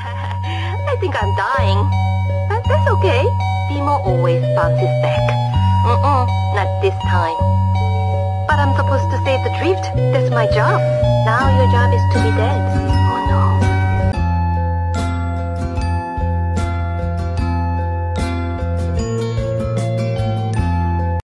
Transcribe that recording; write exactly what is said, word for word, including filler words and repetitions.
I think I'm dying. But that's okay. Bimo always bounces back. Mm-mm, not this time. But I'm supposed to save the drift. That's my job. Now your job is to be dead.